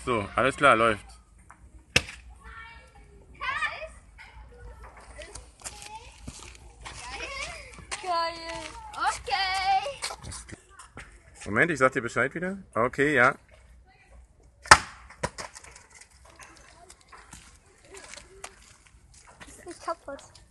So, alles klar, läuft. Geil. Okay. Moment, ich sag dir Bescheid wieder. Okay, ja. Ist nicht kaputt.